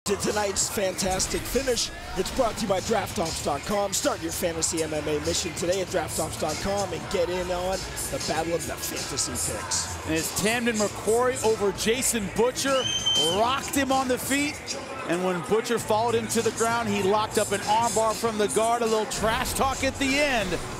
To tonight's fantastic finish, it's brought to you by DraftOps.com. Start your fantasy MMA mission today at DraftOps.com and get in on the battle of the fantasy picks. And it's Tamdan McCrory over Jason Butcher, rocked him on the feet, and when Butcher followed him to the ground, he locked up an armbar from the guard, a little trash talk at the end.